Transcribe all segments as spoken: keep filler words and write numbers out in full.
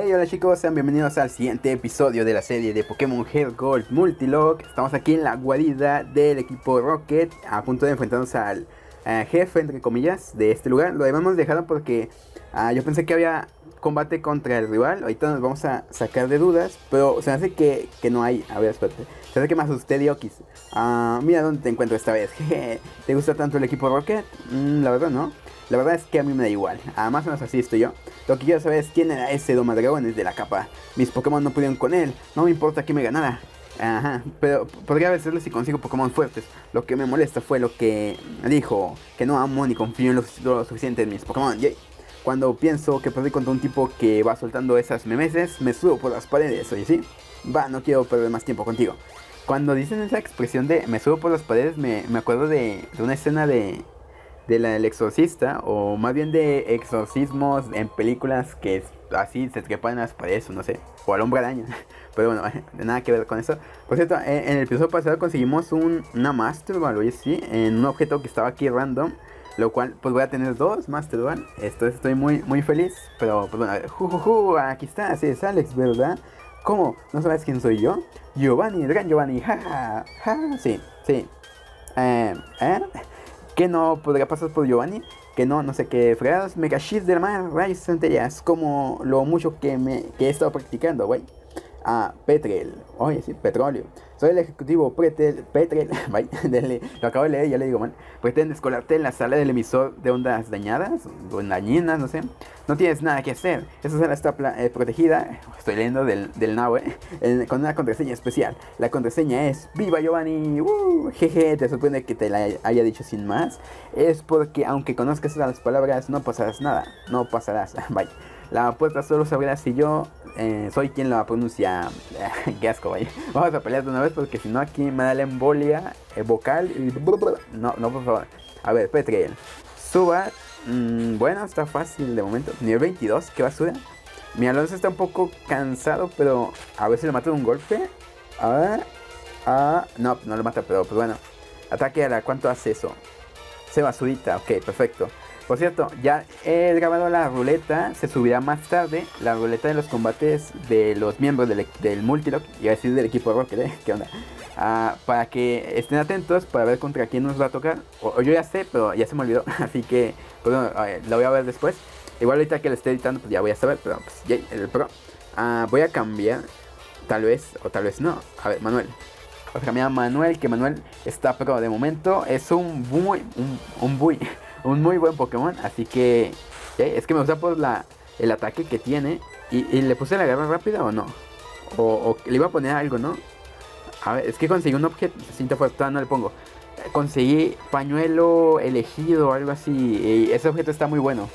Hey, hola chicos, sean bienvenidos al siguiente episodio de la serie de Pokémon Heart Gold Multilog. Estamos aquí en la guarida del equipo Rocket, a punto de enfrentarnos al uh, jefe, entre comillas, de este lugar. Lo habíamos dejado porque uh, yo pensé que había combate contra el rival. Ahorita nos vamos a sacar de dudas, pero se me hace que, que no hay. A ver, espérate. Se me hace que me asusté, Diokis. Uh, mira dónde te encuentro esta vez. ¿Te gusta tanto el equipo Rocket? Mm, la verdad no. La verdad es que a mí me da igual, ah, más o menos así estoy yo. Lo que quiero saber es quién era ese domadragones de la capa. Mis Pokémon no pudieron con él, no me importa que me ganara. Ajá, pero podría vencerle si consigo Pokémon fuertes. Lo que me molesta fue lo que dijo, que no amo ni confío en lo, lo suficiente en mis Pokémon. Yay. Cuando pienso que perdí contra un tipo que va soltando esas memeses, me subo por las paredes, oye, ¿sí? Va, no quiero perder más tiempo contigo. Cuando dicen esa expresión de me subo por las paredes, me, me acuerdo de, de una escena de... del exorcista, o más bien de exorcismos en películas que así se trepan en las paredes, o no sé, o al hombre araña. Pero bueno, nada que ver con eso. Por cierto, en, en el episodio pasado conseguimos un, una Master Ball, oye, sí, en un objeto que estaba aquí random, lo cual pues voy a tener dos Master Ball. Esto estoy muy muy feliz, pero pues bueno, a ver, ju, ju, ju, aquí está, así es Alex, ¿verdad? ¿Cómo? ¿No sabes quién soy yo? Giovanni, el gran Giovanni, ja, ja, sí, sí. Eh, ¿eh? Que no podría pasar por Giovanni, que no, no sé qué fregados, mega shit del mar, rayos centellas, como lo mucho que me que he estado practicando, güey. Ah, Petrel, oye, sí, petróleo. Soy el ejecutivo Petrel, Petrel, dele, lo acabo de leer, ya le digo mal. Pretende descolarte en la sala del emisor de ondas dañadas, o dañinas, no sé. No tienes nada que hacer, esa sala está eh, protegida, estoy leyendo del, del Now, eh, en, con una contraseña especial. La contraseña es Viva Giovanni, uh, jeje, te sorprende que te la haya dicho sin más. Es porque aunque conozcas las palabras, no pasarás nada, no pasarás, bye. La puerta solo se abrirá si yo eh, soy quien la pronuncia. Qué asco, vaya. Vamos a pelear de una vez porque si no aquí me da la embolia eh, vocal y... No, no, por favor. A ver, Petrel. Suba. Mmm, bueno, está fácil de momento. Nivel veintidós, qué basura. Mi Alonso está un poco cansado, pero a ver si lo mata de un golpe. A ver. Ah, no, no lo mata, pero pues bueno. Ataque a la... ¿Cuánto hace eso? Se basurita, ok, perfecto. Por cierto, ya he grabado la ruleta, se subirá más tarde, la ruleta de los combates de los miembros del, del Multilog, y a decir del equipo Rocket, ¿eh? ¿Qué onda? Ah, para que estén atentos para ver contra quién nos va a tocar, o, o yo ya sé, pero ya se me olvidó, así que, pues bueno, la voy a ver después. Igual ahorita que lo esté editando, pues ya voy a saber, pero pues ya, el pro. Ah, voy a cambiar, tal vez, o tal vez no. A ver, Manuel. Voy a cambiar a Manuel, que Manuel está pro de momento, es un muy, un, un muy... un muy buen Pokémon, así que ¿eh? Es que me gusta por la, el ataque que tiene. Y, y le puse la garra rápida o no. O, o le iba a poner algo, ¿no? A ver, es que conseguí un objeto. Cinta fuerte, no le pongo. Conseguí pañuelo elegido o algo así. Y ese objeto está muy bueno.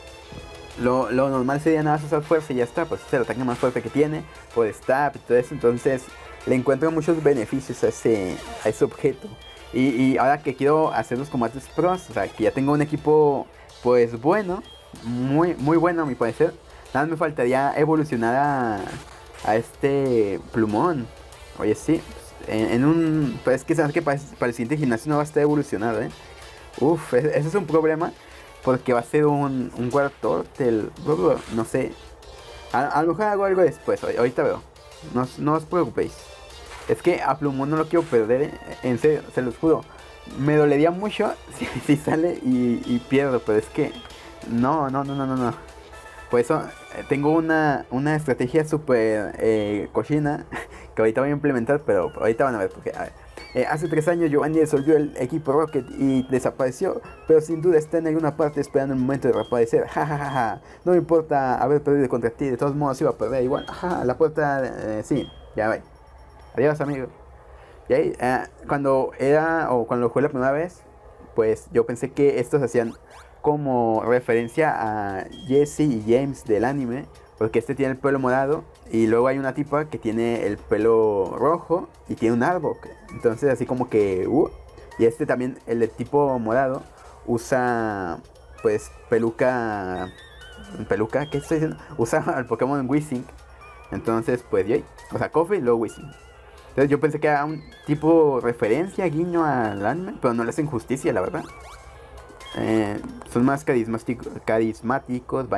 Lo, lo normal sería nada más usar fuerza y ya está. Pues es el ataque más fuerte que tiene. Por stab y todo eso. Entonces le encuentro muchos beneficios a ese, a ese objeto. Y, y ahora que quiero hacer los combates pros, o sea, que ya tengo un equipo pues bueno, muy muy bueno a mi parecer. Nada más me faltaría evolucionar a, a este plumón. Oye, sí, en, en un... Pues es que sabes que para, para el siguiente gimnasio no va a estar evolucionado, ¿eh? Uf, ese, ese es un problema, porque va a ser un, un Wartortle, no sé. A, a lo mejor hago algo después, ahorita veo. No, no os preocupéis. Es que a Plumón no lo quiero perder, ¿eh? En serio, se los juro. Me dolería mucho si, si sale y, y pierdo, pero es que... No, no, no, no, no, no. Por eso eh, tengo una, una estrategia súper eh, cochina que ahorita voy a implementar, pero ahorita van a ver. Porque, a ver. Eh, hace tres años Giovanni disolvió el equipo Rocket y desapareció, pero sin duda está en alguna parte esperando el momento de reaparecer. Ja, ja, ja, ja. No me importa haber perdido contra ti, de todos modos iba a perder igual. Ja, la puerta... Eh, sí, ya ve. Adiós, amigo. Y ahí, eh, cuando era, o cuando lo jugué la primera vez, pues yo pensé que estos hacían como referencia a Jesse y James del anime, porque este tiene el pelo morado y luego hay una tipa que tiene el pelo rojo y tiene un árbol. Entonces así como que... Uh, y este también, el de tipo morado, usa pues peluca... ¿Peluca? ¿Qué estoy diciendo? Usa el Pokémon Weezing. Entonces pues, yay. O sea, Coffee y luego Weezing. Entonces yo pensé que era un tipo referencia, guiño al anime, pero no le hacen justicia, la verdad. Eh, son más carismáticos, carismáticos, vaya.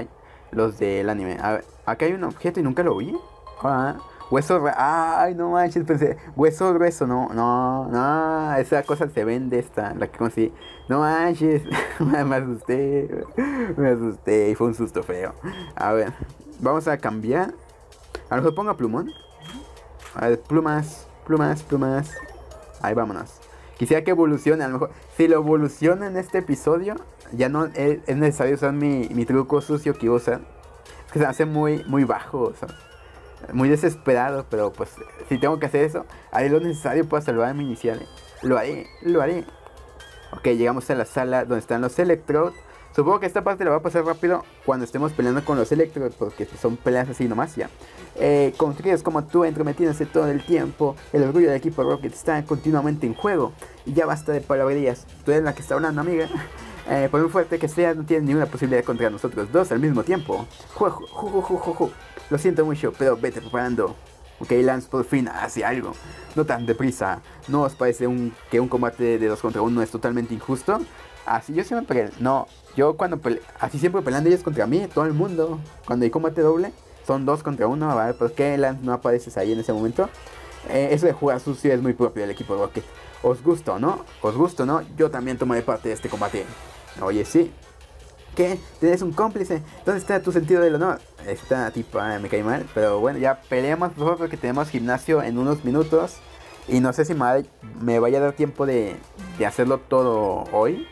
los del anime. A ver, acá hay un objeto y nunca lo vi. Ah, hueso, re- ay, no manches, pensé, hueso grueso, no, no, no, esa cosa se vende esta, la que conseguí. No manches, me asusté, me asusté y fue un susto feo. A ver, vamos a cambiar. A lo mejor ponga plumón. A ver, plumas, plumas, plumas. Ahí vámonos. Quisiera que evolucione, a lo mejor. Si lo evoluciona en este episodio, ya no es, es necesario usar mi, mi truco sucio que iba a usar. Es que se me hace muy, muy bajo, o sea, muy desesperado, pero pues si tengo que hacer eso, haré lo necesario para salvar a mi inicial. ¿Eh? Lo haré, lo haré. Ok, llegamos a la sala donde están los Electrodes. Supongo que esta parte la va a pasar rápido cuando estemos peleando con los Electrodes, porque son peleas así nomás ya. Eh, con críos como tú entrometiéndose todo el tiempo, el orgullo del equipo Rocket está continuamente en juego. Y ya basta de palabrerías, tú eres la que está hablando, amiga. Eh, por muy fuerte que sea, no tienes ninguna posibilidad contra nosotros dos al mismo tiempo. Juego, juego, juego, juego. Lo siento mucho, pero vete preparando. Ok, Lance por fin hace algo. No tan deprisa. ¿No os parece un, que un combate de dos contra uno es totalmente injusto? Así yo siempre peleé. No, yo cuando pele... así siempre peleando ellos contra mí, todo el mundo. Cuando hay combate doble, son dos contra uno. ¿Vale? ¿Por qué Lance no apareces ahí en ese momento? Eh, eso de jugar sucio es muy propio del equipo Rocket. ¿Os gusta o no? ¿Os gusta o no? Yo también tomaré parte de este combate. Oye, sí. ¿Qué? ¿Tienes un cómplice? ¿Dónde está tu sentido del honor? Esta tipa me cae mal. Pero bueno, ya peleamos nosotros porque tenemos gimnasio en unos minutos. Y no sé si me, me vaya a dar tiempo de, de hacerlo todo hoy.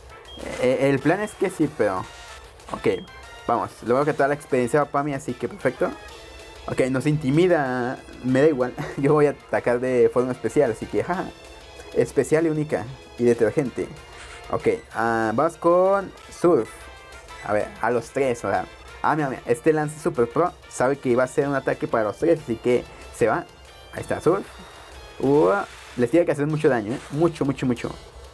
Eh, el plan es que sí, pero... Ok, vamos. Luego que toda la experiencia va para mí, así que perfecto. Ok, nos intimida. Me da igual. Yo voy a atacar de forma especial, así que jaja. Especial y única. Y detergente. Ok, uh, vamos con Surf. A ver, a los tres, o sea. Ah, mira, mira, este Lance Super Pro sabe que iba a ser un ataque para los tres, así que se va. Ahí está, Surf. Uh, les tiene que hacer mucho daño, ¿eh? Mucho, mucho, mucho.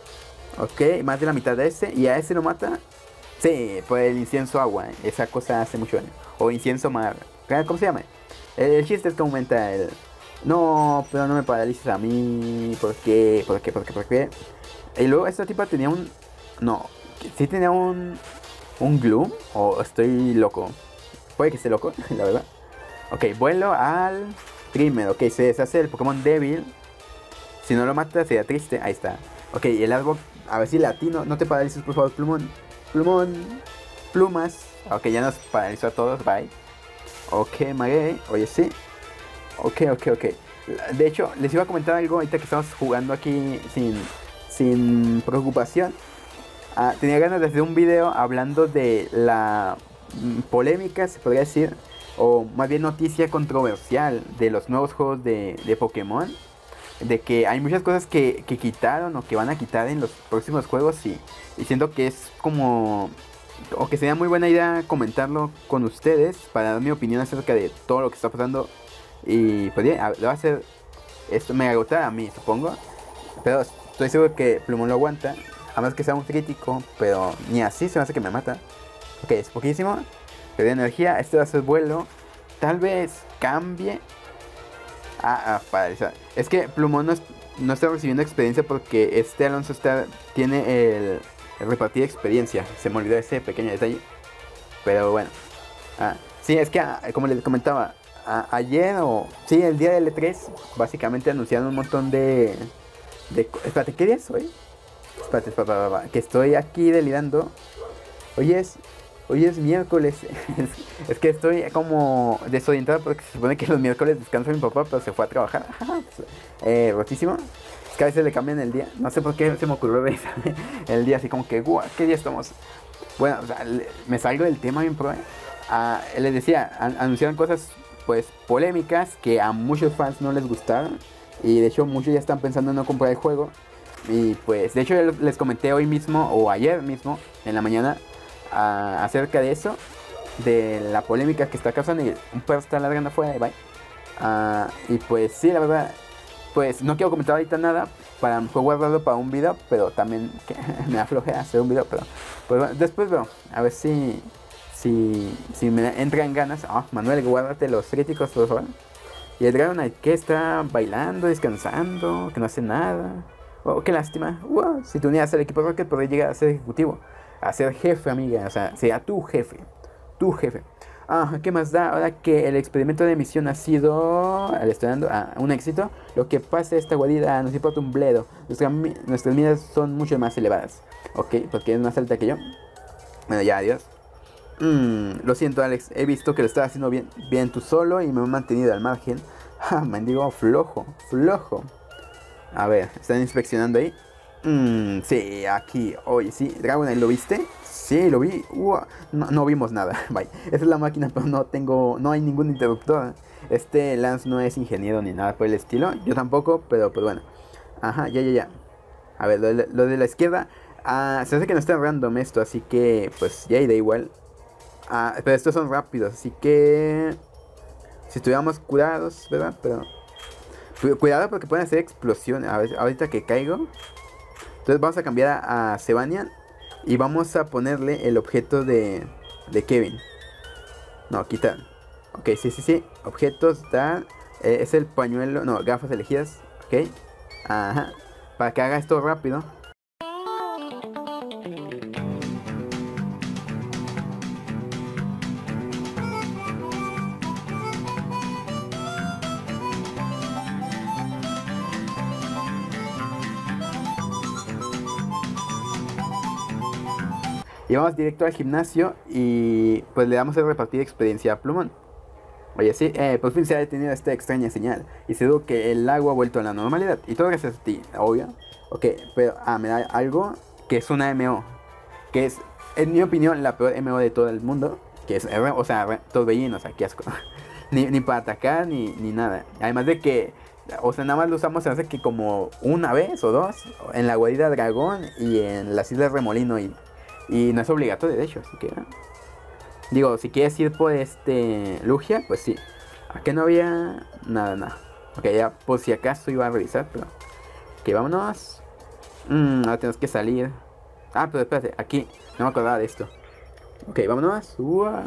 Ok, más de la mitad de ese. ¿Y a ese lo mata? Sí, por el incienso agua, ¿eh? Esa cosa hace mucho daño. O incienso mar. ¿Cómo se llama? El, el chiste es que aumenta el... No, pero no me paralices a mí. ¿Por qué? ¿Por qué? ¿Por qué? ¿Por qué? Y luego esta tipa tenía un... No, sí tenía un... Un Gloom. O estoy loco. Puede que esté loco, la verdad. Ok, vuelo al... Trimmer. Ok, se deshace el Pokémon débil. Si no lo mata sería triste. Ahí está. Ok, el árbol... A ver si latino. No te paralices, por favor, plumón. Plumón. Plumas. Ok, ya nos paralizó a todos. Bye. Ok, Maguey. Oye, sí. Ok, ok, ok. De hecho, les iba a comentar algo ahorita que estamos jugando aquí sin... Sin preocupación. Ah, tenía ganas de hacer un video hablando de la mm, polémica, se podría decir, o más bien noticia controversial de los nuevos juegos de, de Pokémon. De que hay muchas cosas que, que quitaron o que van a quitar en los próximos juegos y, y siento que es como... O que sería muy buena idea comentarlo con ustedes para dar mi opinión acerca de todo lo que está pasando. Y pues bien, le va a hacer... Esto me agota a mí, supongo. Pero estoy seguro que Plumón lo aguanta. A menos que sea un crítico, pero ni así se me hace que me mata. Ok, es poquísimo. Pero de energía, este va a ser vuelo. Tal vez cambie. Ah, ah, paralizar. Es que Plumón no, es, no está recibiendo experiencia porque este Alonso está, tiene el, el repartir experiencia. Se me olvidó ese pequeño detalle. Pero bueno. Ah, sí, es que ah, como les comentaba, a, ayer o... Sí, el día del E tres, básicamente anunciaron un montón de... de espérate, ¿qué día es hoy? Espérate, espérate, espérate, que estoy aquí delirando. Hoy es... Hoy es miércoles. es, es que estoy como desorientado porque se supone que los miércoles descansa mi papá, pero se fue a trabajar. eh, rotísimo. Es que a veces le cambian el día. No sé por qué se me ocurrió ver el día así como que, guau, ¿qué día estamos? Bueno, o sea, le, me salgo del tema bien pro. ¿eh? Ah, les decía, an anunciaron cosas pues polémicas que a muchos fans no les gustaron. Y de hecho muchos ya están pensando en no comprar el juego. Y pues de hecho les comenté hoy mismo o ayer mismo en la mañana a, acerca de eso, de la polémica que está causando y un perro está ladrando afuera y bye. Uh, y pues sí, la verdad, pues no quiero comentar ahorita nada para mejor guardarlo para un video, pero también que me afloje hacer un video, pero pues bueno, después veo, a ver si si, si me entra en ganas. Oh, Manuel, guárdate los críticos por favor. Y el Dragonite que está bailando, descansando, que no hace nada. Oh, qué lástima. Wow, si te unías al equipo Rocket podrías llegar a ser ejecutivo, a ser jefe, amiga. O sea, sea tu jefe. tu jefe. Ah, ¿qué más da? Ahora que el experimento de misión ha sido, le estoy dando ah, un éxito, lo que pasa esta guarida nos importa un bledo. Nuestra, nuestras miras son mucho más elevadas. Ok, porque es más alta que yo. Bueno, ya, adiós. Mm, lo siento, Alex, he visto que lo estás haciendo bien, bien tú solo y me he mantenido al margen. Ah, mendigo flojo, flojo. A ver, ¿están inspeccionando ahí? Mmm, sí, aquí, oye, sí, Dragonite, ¿lo viste? Sí, lo vi. Uh, no, no vimos nada. Bye. Esa es la máquina, pero no tengo, no hay ningún interruptor. Este Lance no es ingeniero ni nada por el estilo. Yo tampoco, pero pues bueno. Ajá, ya, ya, ya. A ver, lo de la, lo de la izquierda. Ah, se hace que no está random esto, así que pues ya da igual. Ah, pero estos son rápidos, así que si estuviéramos curados, ¿verdad? Pero cuidado porque pueden hacer explosiones. A ver, ahorita que caigo. Entonces vamos a cambiar a, a Sebanian. Y vamos a ponerle el objeto de, de Kevin. No, quitar. Ok, sí, sí, sí. Objetos, dar. Eh, es el pañuelo. No, gafas elegidas. Ok. Ajá. Para que haga esto rápido. Y vamos directo al gimnasio y pues le damos a repartir experiencia a Plumón. Oye, sí, eh, por fin se ha detenido esta extraña señal y se dio que el agua ha vuelto a la normalidad. Y todo gracias a ti, obvio. Ok, pero ah, me da algo que es una M O. Que es, en mi opinión, la peor M O de todo el mundo. Que es, o sea, torbellino, o sea, qué asco. ni, ni para atacar ni, ni nada. Además de que, o sea, nada más lo usamos, se hace que como una vez o dos en la guarida dragón y en las islas Remolino y... Y no es obligatorio, de hecho, así que... Digo, si quieres ir por este... Lugia, pues sí. Aquí no había... Nada, nada. Ok, ya por si acaso iba a revisar, pero... Ok, vámonos. Mmm, ahora tenemos que salir. Ah, pero espérate, aquí. No me acordaba de esto. Ok, vámonos. Uah.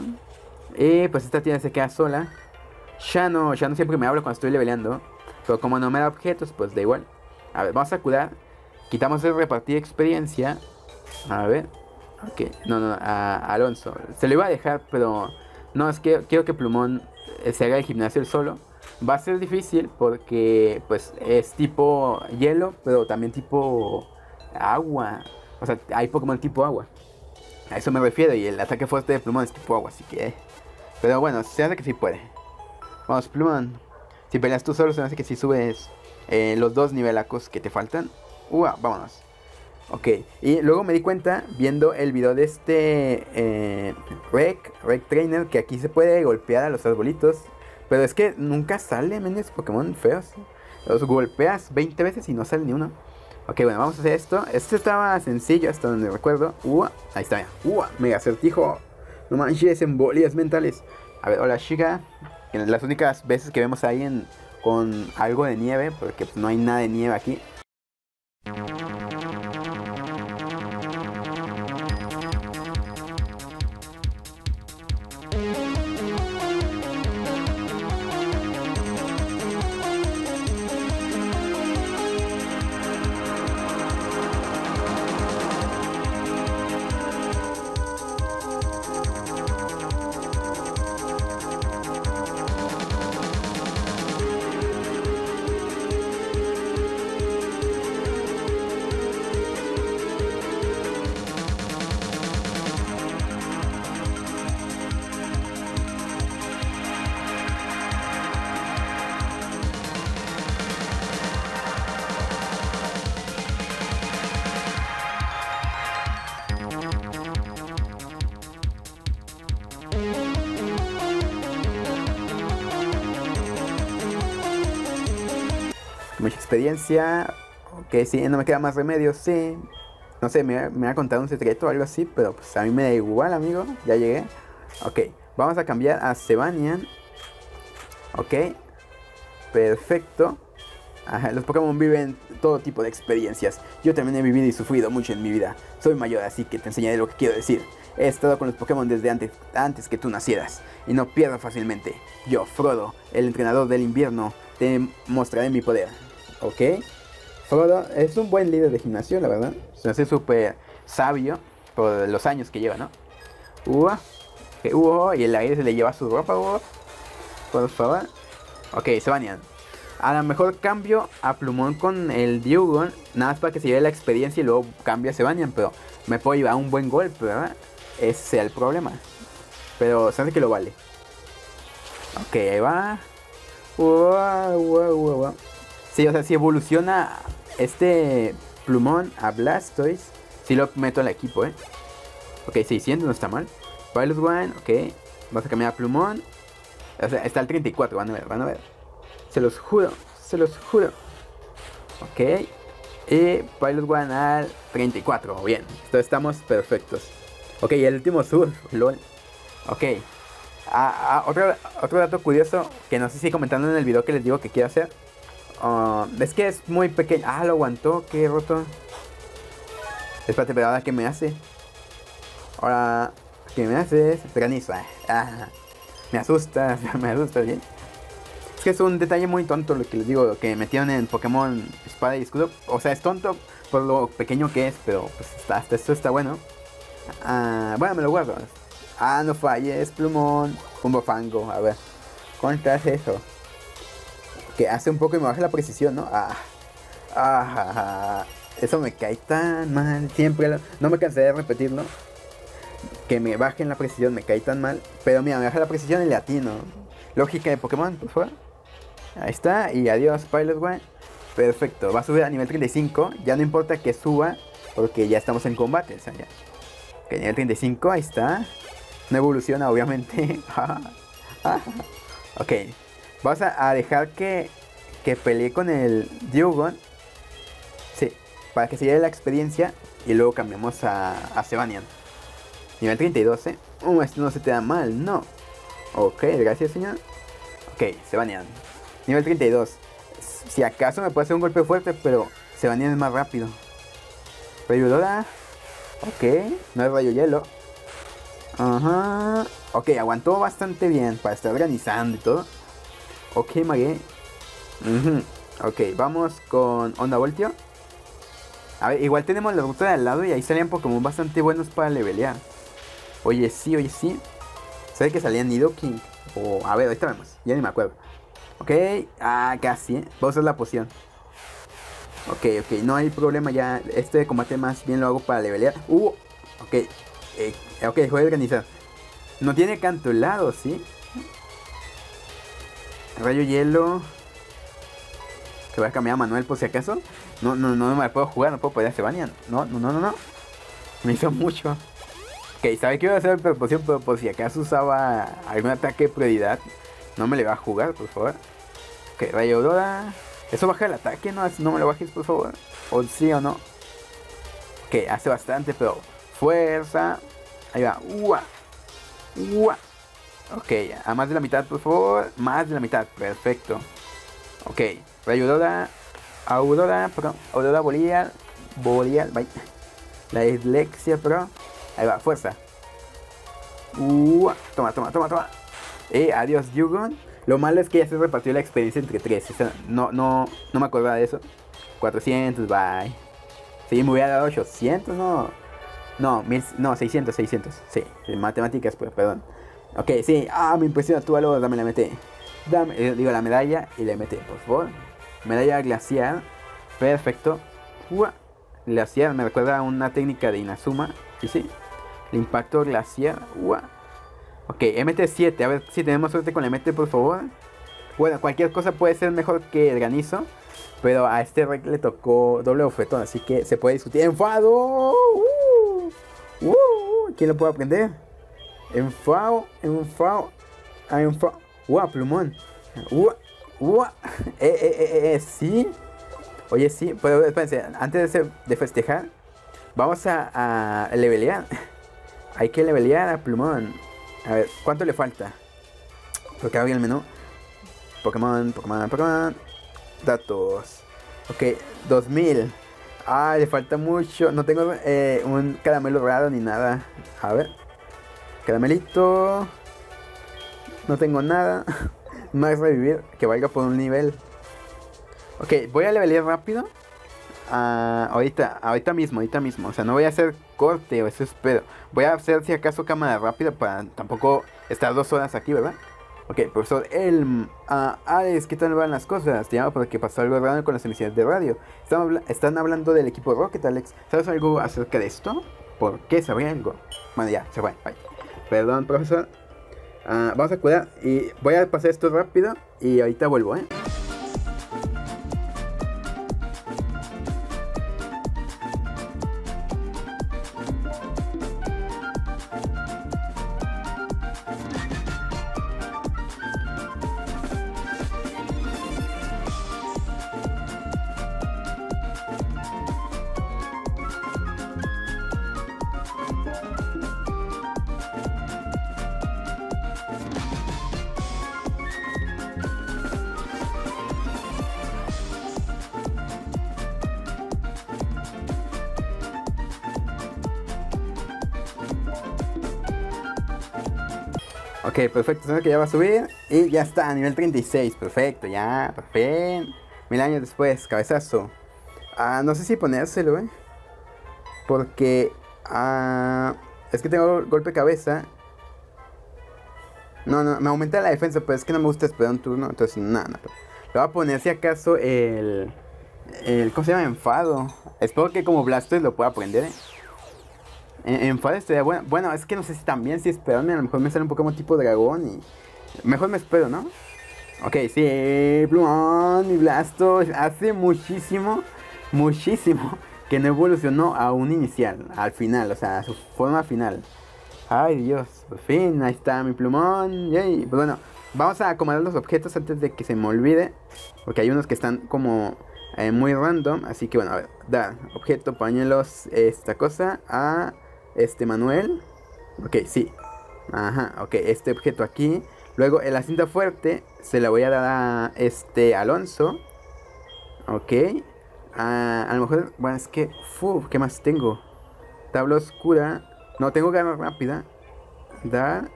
Y pues esta tienda se queda sola. Ya no, ya no siempre me hablo cuando estoy leveleando. Pero como no me da objetos, pues da igual. A ver, vamos a curar. Quitamos el repartir experiencia. A ver... Ok, no, no, a Alonso. Se lo iba a dejar, pero... No, es que quiero que Plumón se haga el gimnasio él solo. Va a ser difícil porque, pues, es tipo hielo, pero también tipo agua. O sea, hay Pokémon tipo agua. A eso me refiero, y el ataque fuerte de Plumón es tipo agua, así que... Pero bueno, se hace que sí puede. Vamos, Plumón. Si peleas tú solo, se hace que si subes eh, los dos nivelacos que te faltan. Uah, vámonos. Ok, y luego me di cuenta viendo el video de este eh, Rec, Rec Trainer, que aquí se puede golpear a los arbolitos. Pero es que nunca sale, menos Pokémon feos. Los golpeas veinte veces y no sale ni uno. Ok, bueno, vamos a hacer esto. Este estaba sencillo hasta donde recuerdo. Uah, ahí está, ya. Uah, mega acertijo. No manches, embolias mentales. A ver, hola chica. Las únicas veces que vemos ahí en, con algo de nieve, porque pues, no hay nada de nieve aquí. Mucha experiencia. Ok, sí, no me queda más remedio, sí. No sé, me, me ha contado un secreto o algo así, pero pues a mí me da igual, amigo. Ya llegué. Ok, vamos a cambiar a Sebanian. Ok, perfecto. Ajá, los Pokémon viven todo tipo de experiencias. Yo también he vivido y sufrido mucho en mi vida. Soy mayor, así que te enseñaré lo que quiero decir. He estado con los Pokémon desde antes, antes que tú nacieras, y no pierdo fácilmente. Yo, Frodo, el entrenador del invierno, te mostraré mi poder. Ok, Frodo es un buen líder de gimnasio, la verdad. Se hace súper sabio por los años que lleva, ¿no? Uah. Okay, uh, y el aire se le lleva su ropa, uh, por favor. Ok, se banean. A lo mejor cambio a Plumón con el Dewgong, nada más para que se lleve la experiencia y luego cambia a Sebanian, pero me puedo llevar un buen golpe, ¿verdad? Ese sea el problema. Pero sabe que lo vale. Ok, ahí va. Wow, wow, wow, wow. Sí, o sea, si evoluciona este Plumón a Blastoise, si lo meto al equipo, ¿eh? Ok, seiscientos no está mal. Pilot One, ok. Vamos a cambiar a Plumón. O sea, está el treinta y cuatro, van a ver, van a ver. Se los juro, se los juro. Ok. Y Pilot One al treinta y cuatro, bien. Entonces estamos perfectos. Ok, y el último sur, lol. Ok. Ah, ah, otro, otro dato curioso que no sé si comentando en el video que les digo que quiero hacer. Uh, es que es muy pequeño. Ah, lo aguantó, qué roto. Espérate, pero ahora qué me hace. Ahora, ¿qué me haces? Granizo. Ah, me asusta, me asusta bien. Es que es un detalle muy tonto lo que les digo, que metieron en Pokémon Espada y Escudo. O sea, es tonto por lo pequeño que es, pero pues está, hasta esto está bueno. Ah, bueno, me lo guardo. Ah, no falles, Plumón. Un bofango, a ver. ¿Cuánto hace eso? Que hace un poco y me baja la precisión, ¿no? Ah, ah, eso me cae tan mal. Siempre lo, no me cansé de repetirlo. Que me bajen la precisión, me cae tan mal. Pero mira, me baja la precisión y le atino. Lógica de Pokémon, por favor. Ahí está, y adiós, Pilot One. Perfecto, va a subir a nivel treinta y cinco. Ya no importa que suba, porque ya estamos en combate. O sea, ya. Ok, nivel treinta y cinco, ahí está. No evoluciona, obviamente. Ok, vamos a, a dejar que, que pelee con el Dewgong. Sí, para que se lleve la experiencia. Y luego cambiamos a, a Sebanian. Nivel treinta y dos, ¿eh? Uh, esto no se te da mal, no. Ok, gracias, señor. Ok, Sebanian. Nivel treinta y dos. Si acaso me puede hacer un golpe fuerte, pero Sebanian es más rápido. Rayo Dora. Ok, no es rayo hielo. Ajá. Ok, aguantó bastante bien para estar organizando y todo. Ok, Magué. Uh-huh. Ok, vamos con Onda Voltio. A ver, igual tenemos la ruta de al lado y ahí salían Pokémon bastante buenos para levelear. Oye, sí, oye, sí. ¿Sabe que salían Nidoking? O, a ver, ahorita vemos. Ya ni me acuerdo. Ok, ah, casi, ¿eh? Voy a usar la poción. Ok, ok, no hay problema ya. Este combate más bien lo hago para levelear. Uh, ok, eh, ok, voy a organizar. No tiene canto helado, ¿sí? Rayo hielo. Que voy a cambiar a Manuel por si acaso. No, no, no me la puedo jugar, no puedo poder se banean. No, no, no, no, no. Me hizo mucho. Ok, sabe que iba a hacer el poción, pero por si acaso usaba algún ataque de prioridad. No me le va a jugar, por favor. Ok, rayo Aurora. Eso baja el ataque, no, no me lo bajes, por favor. O sí o no. Ok, hace bastante, pero fuerza. Ahí va. Ua. Ua. Ok, a más de la mitad, por favor. Más de la mitad, perfecto. Ok, rayo Aurora. Aurora, pro. Aurora Bolial. Bolial, bye. La dislexia, pro. Ahí va, fuerza. Ua. Toma, toma, toma, toma. Eh, adiós, Dewgong. Lo malo es que ya se repartió la experiencia entre tres. O sea, no, no, no me acordaba de eso. cuatrocientos, bye. Sí, me hubiera dado ochocientos, no. No, mil, no, seiscientos, seiscientos. Sí, matemáticas, pues, perdón. Ok, sí. Ah, me impresiona. Tú, algo, dame la M T. Dame, eh, digo, la medalla y la M T, por favor. Medalla glacial. Perfecto. Ua. Glacial, me recuerda a una técnica de Inazuma. Sí, sí. El impacto glacial. Ua. Ok, M T siete, a ver si tenemos suerte con la M T, por favor. Bueno, cualquier cosa puede ser mejor que el granizo. Pero a este rey le tocó doble bofetón, así que se puede discutir. ¡Enfado! Uh, uh, ¿Quién lo puede aprender? Enfado, enfado, enfado. ¡Uah, Plumón! ¡Uah! ¡Uah! Eh, eh, eh, eh, sí. Oye, sí, pero espérense, antes de, de festejar, vamos a, a levelear. Hay que levelear a Plumón. A ver, ¿cuánto le falta? Porque abrí el menú. Pokémon, Pokémon, Pokémon. Datos. Ok, dos mil. Ah, le falta mucho. No tengo eh, un caramelo raro ni nada. A ver. Caramelito. No tengo nada. Más revivir que valga por un nivel. Ok, voy a levelear rápido. ah, ahorita, ahorita mismo, ahorita mismo. O sea, no voy a hacer corte o eso espero. Voy a hacer si acaso cámara rápida para tampoco estar dos horas aquí, ¿verdad? Ok, profesor Elm, ah, Alex, ¿qué tal van las cosas? Te llamo porque pasó algo raro con las emisiones de radio. Están, habla están hablando del equipo Rocket, Alex. ¿Sabes algo acerca de esto? ¿Por qué sabría algo? Bueno, ya, se fue, bye. Perdón, profesor. Ah, vamos a cuidar y voy a pasar esto rápido y ahorita vuelvo, ¿eh? Ok, perfecto, sabes que ya va a subir y ya está, a nivel treinta y seis, perfecto, ya, perfecto. Mil años después, cabezazo. Ah, no sé si ponérselo, eh. Porque, ah, es que tengo golpe de cabeza. No, no, me aumenta la defensa, pero es que no me gusta esperar un turno, entonces nada, no, no. Le voy a poner si acaso el, el, ¿cómo se llama? Enfado. Espero que como Blastoise lo pueda aprender, eh. Enfado estaría bueno. Bueno, es que no sé si también, si esperarme, a lo mejor me sale un Pokémon tipo dragón y... Mejor me espero, ¿no? Ok, sí, Plumón, mi Blastoise. Hace muchísimo, muchísimo que no evolucionó a un inicial, al final, o sea, a su forma final. Ay, Dios, por fin, ahí está mi Plumón. Yay. Pues bueno, vamos a acomodar los objetos antes de que se me olvide, porque hay unos que están como eh, muy random. Así que bueno, a ver, dar objeto, pañuelos, esta cosa a... Este Manuel. Ok, sí. Ajá, ok, este objeto aquí. Luego en la cinta fuerte se la voy a dar a este Alonso. Ok. A, a lo mejor, bueno, es que... Uf, ¿qué más tengo? Tabla oscura. No, tengo garra rápida. Dar.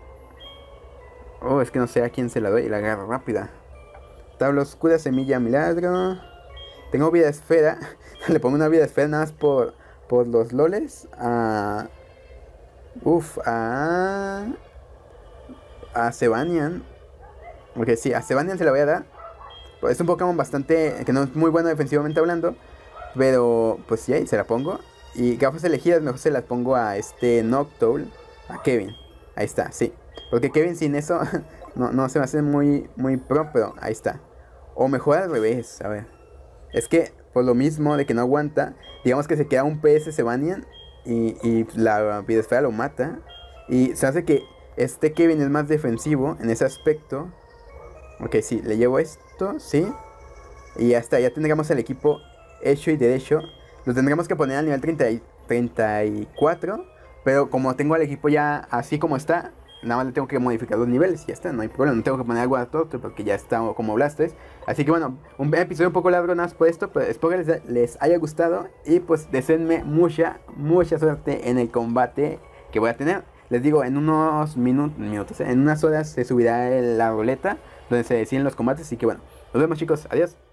Oh, es que no sé a quién se la doy. La garra rápida. Tabla oscura, semilla milagro. Tengo vida esfera. Le pongo una vida esfera nada más por, por los loles. A... Uf, a... A Sebanian. Porque sí, a Sebanian se la voy a dar. Pues es un Pokémon bastante... Que no es muy bueno defensivamente hablando. Pero, pues sí, ahí se la pongo. Y gafas elegidas mejor se las pongo a este Noctowl. A Kevin. Ahí está, sí. Porque Kevin sin eso no, no se me hace muy, muy pro, pero ahí está. O mejor al revés, a ver. Es que por lo mismo de que no aguanta, digamos que se queda un P S Sebanian. Y, y la Videsfera lo mata. Y se hace que este Kevin es más defensivo en ese aspecto. Ok, sí, le llevo esto, sí. Y ya está, ya tendríamos el equipo hecho y derecho. Lo tendremos que poner al nivel treinta y cuatro. Pero como tengo el equipo ya así como está, nada más le tengo que modificar los niveles y ya está, no hay problema. No tengo que poner algo a todo porque ya está como Blastoise. Así que bueno, un episodio un poco largo nada más por esto, pero espero que les, les haya gustado. Y pues deseenme mucha, mucha suerte en el combate que voy a tener. Les digo, en unos minutos, minutos en unas horas se subirá el, la ruleta donde se deciden los combates. Así que bueno, nos vemos chicos, adiós.